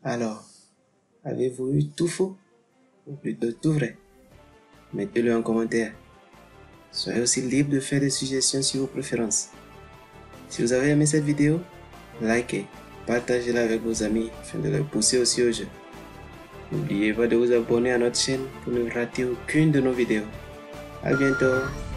Alors, avez-vous eu tout faux ou plutôt tout vrai? Mettez-le en commentaire. Soyez aussi libre de faire des suggestions sur vos préférences. Si vous avez aimé cette vidéo, likez, partagez-la avec vos amis afin de les pousser aussi au jeu. N'oubliez pas de vous abonner à notre chaîne pour ne rater aucune de nos vidéos. À bientôt!